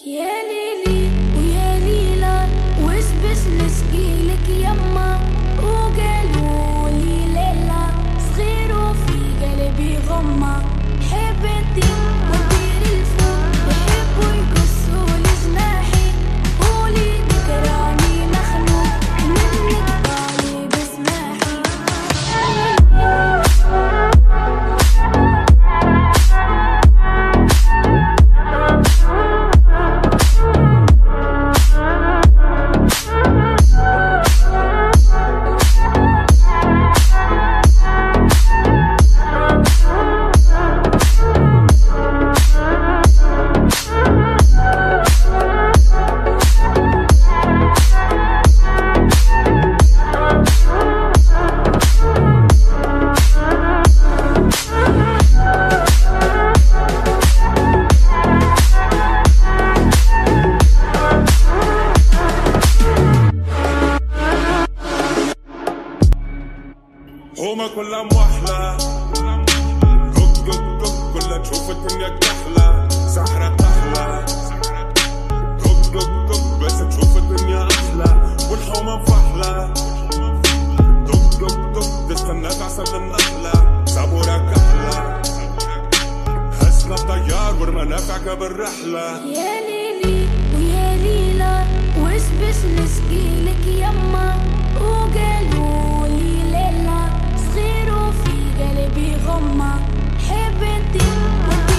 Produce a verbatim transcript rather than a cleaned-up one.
يا ليلي ويا ليلى وسبس نسقيلك يما وقالوا لي ليلى صغير وفي قلبي غمة حبتي ودير الفوق يحبوا يقصوا لي جناحي قولي ذكراني مخنوق منك بالي بسماحي هما كلها موحلة قق قق قق كلها تشوف الدنيا كحلة سحرة تحلى قق قق قق بس تشوف الدنيا أحلى والحومة مفحلة قق قق قق تستنى تعسل النخلة سابورة كحلة هسنا الطيار والمنافع قبل رحلة يا ليلي ويا ليلى وسبس نسقيلك يما وقالوا لي ليلى صغير وفي قلبي غمة حبتي